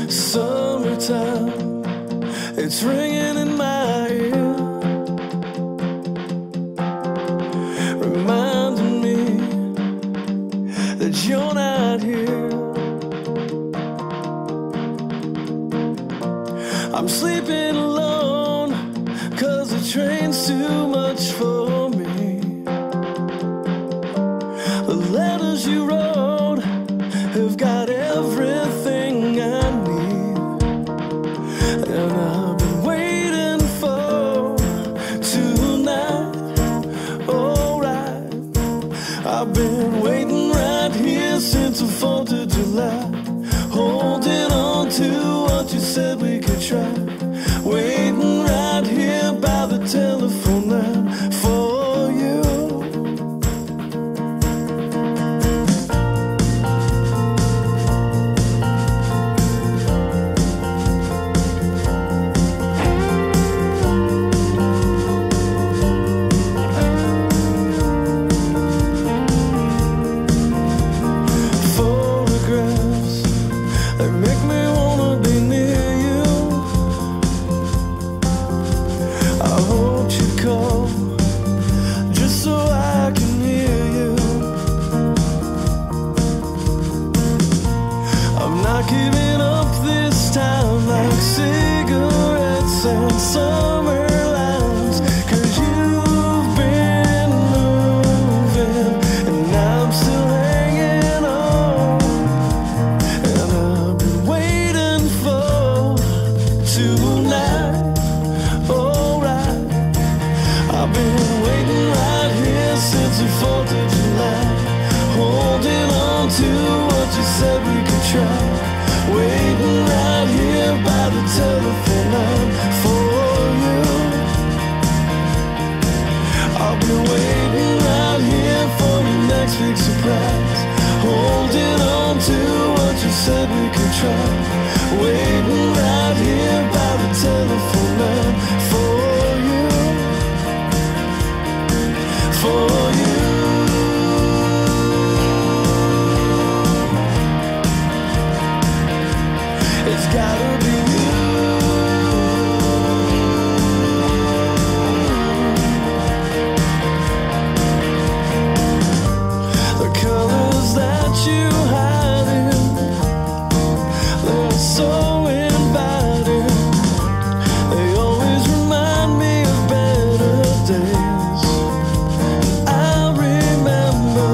Summertime, it's ringing in my ear, reminding me that you're not here. I'm sleeping alone, 'cause the train's too much for me. The letters you wrote have got everything I need, and I've been waiting for tonight. Alright, I've been waiting right here since the 4th of July, holding on to what you said we could try, waiting right here by the telephone line for you. Photographs, they make me wanna be near you. I hope you call just so I can hear you. I'm not giving up this time, like cigarettes and summer lines, 'cause you've been moving and I'm still hanging on, and I've been waiting for tonight. Alright, I've been waiting right here since the 4th of July, holding on to what you said we could try, waiting right here by the telephone line for you. I'll be waiting right here for your next big surprise, holding on to what you said we could try, waiting right here by the telephone line for you. For you. It's gotta be you. The colors that you hide in, they're so inviting. They always remind me of better days. I remember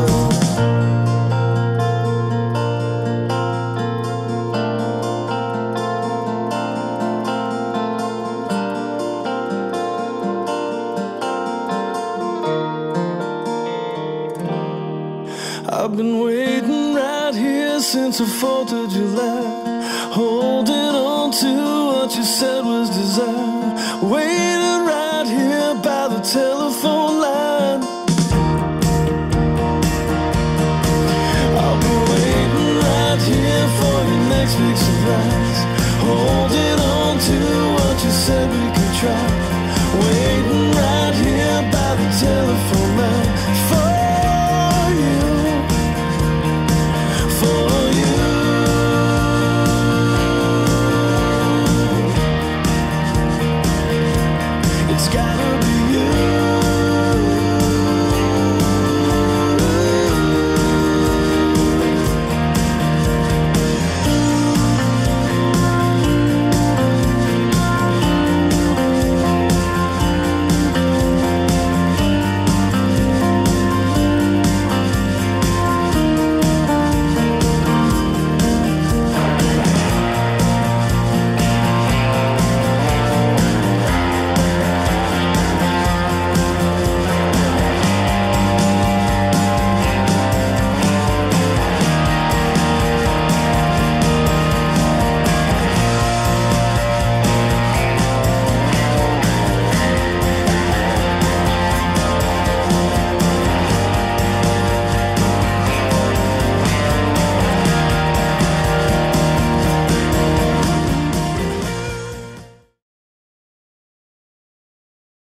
I've been waiting right here since the 4th of July, holding on to what you said was desire,